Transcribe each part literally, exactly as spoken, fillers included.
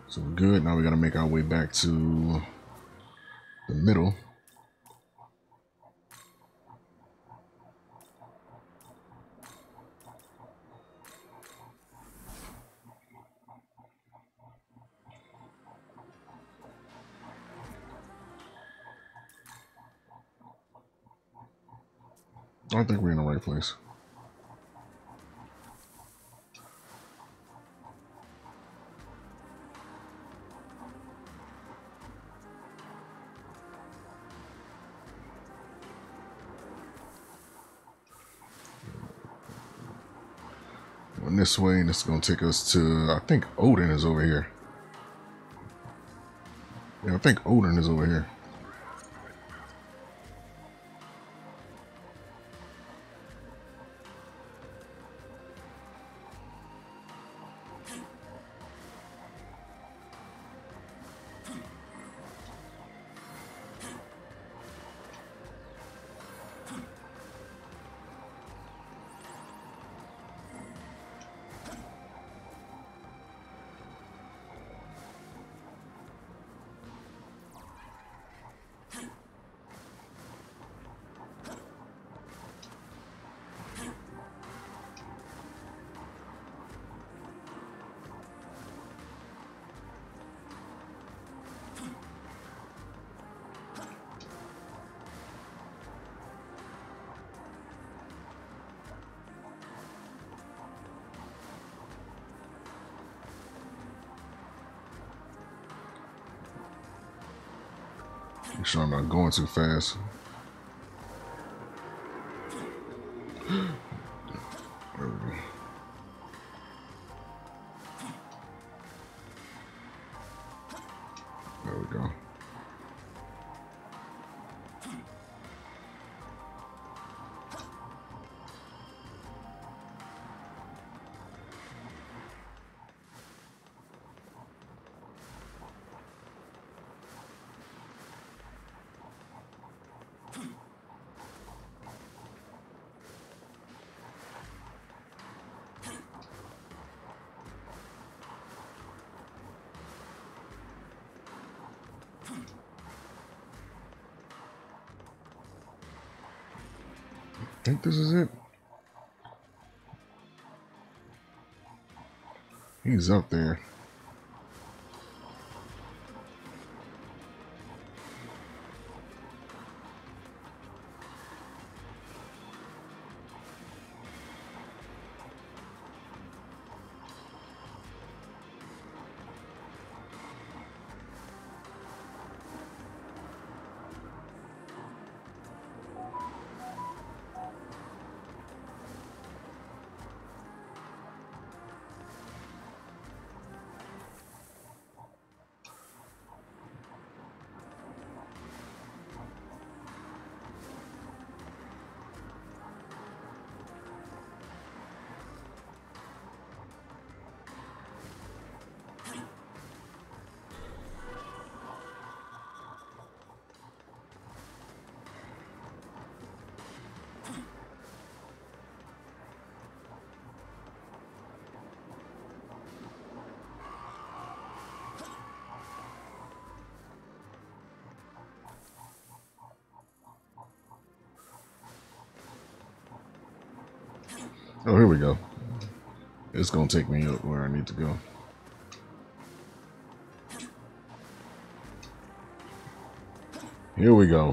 So we're good. Now we got to make our way back to the middle. I think we're in the right place. Going this way, and it's going to take us to, I think Odin is over here. Yeah, I think Odin is over here. Make sure I'm not going too fast. There we go. There we go. I think this is it. He's up there. Oh, here we go. It's gonna take me up where I need to go. Here we go.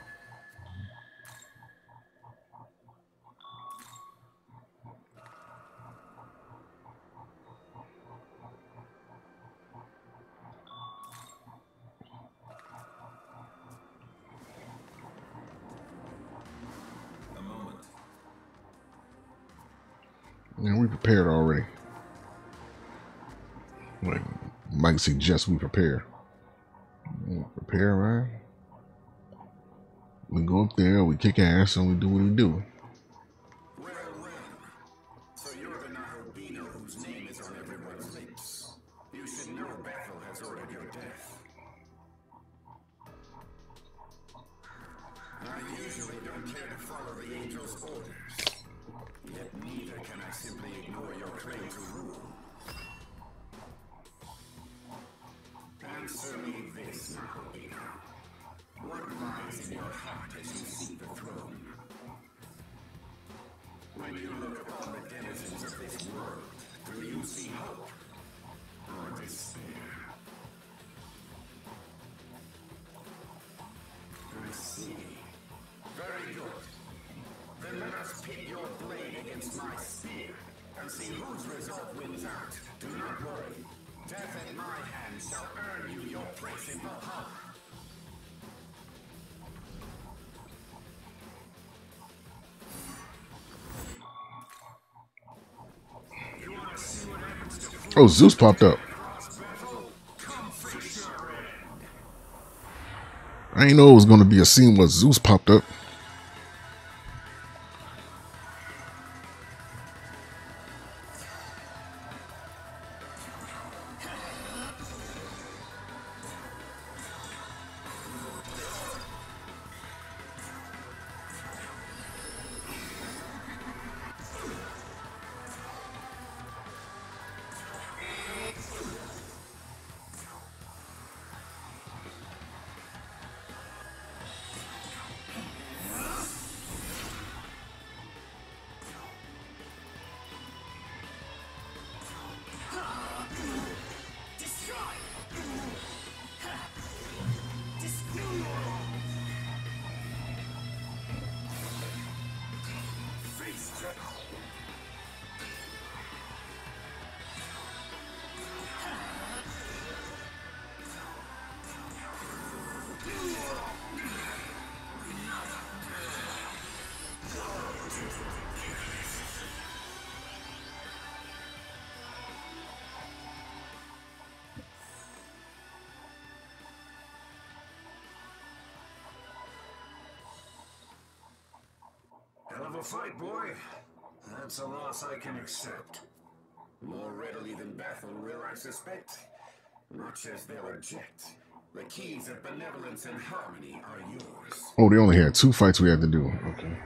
Yeah, we prepared already. Like Mike suggests we prepare. Yeah, prepare, man. We go up there, we kick ass, and we do what we do. Well, well. So you're the Nahobino whose name is on everyone's lips. You should know battle has ordered your death. I usually don't care to follow the Angel's orders. Yet neither can I simply ignore your claim to rule. Nahobina? What lies in your heart as you seek the throne? When you look upon the denizens of this world, do you see hope or despair? I see. Very good. Then let us pit your blade against my spear and see whose resolve wins out. Do not worry. Death at my hand shall earn you your place in Valhalla. You want to see what happens to Oh, Zeus popped up. battle? Come face your end. I didn't know it was going to be a scene where Zeus popped up. Hell of a fight, boy. That's a loss I can accept. More readily than Bethel will, I suspect. Much as they'll object. The keys of benevolence and harmony are yours. Oh, they only had two fights we had to do. Okay.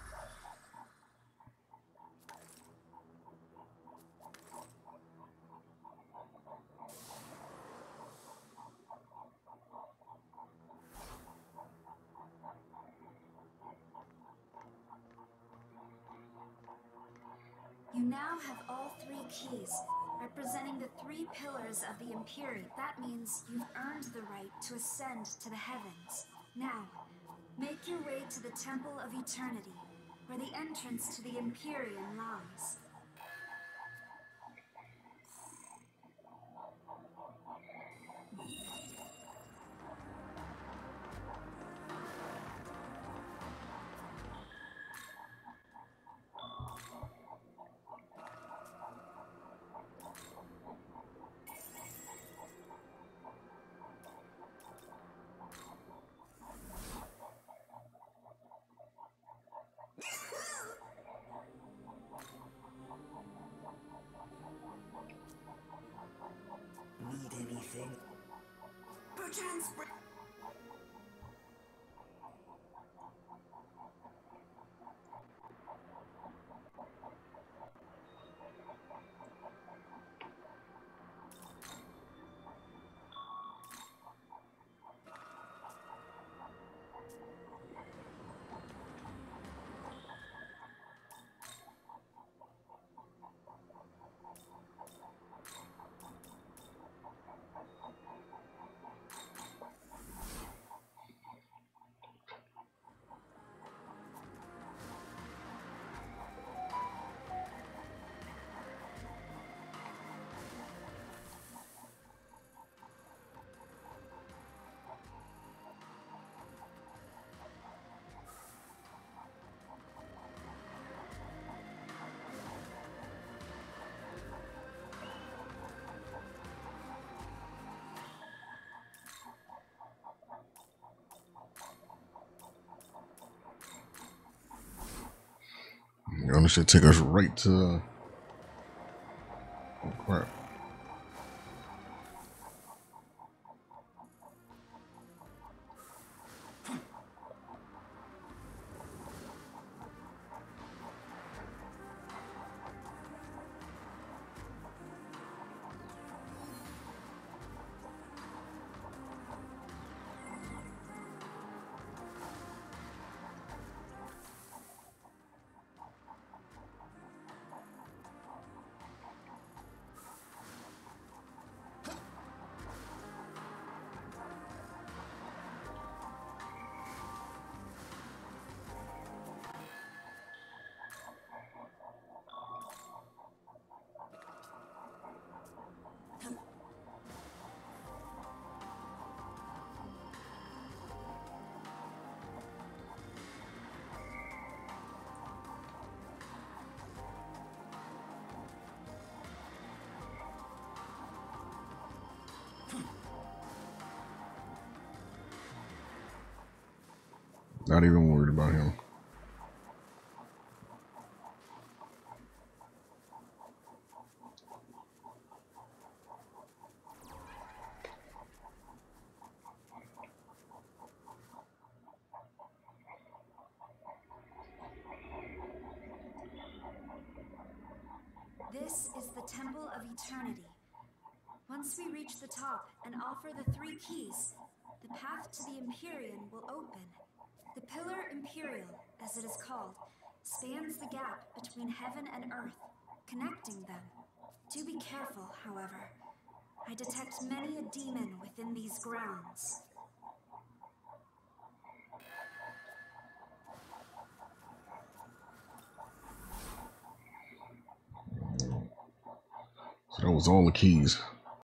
You now have all three keys, representing the three pillars of the Empyrean. That means you've earned the right to ascend to the heavens. Now, make your way to the Temple of Eternity, where the entrance to the Empyrean lies. Need anything? Perchance, Yo, this should take us right to. Oh crap. Not even worried about him. This is the Temple of Eternity. Once we reach the top and offer the three keys, the path to the Empyrean will open. The Pillar Imperial, as it is called, spans the gap between heaven and earth, connecting them. Do be careful, however. I detect many a demon within these grounds. So that was all the keys.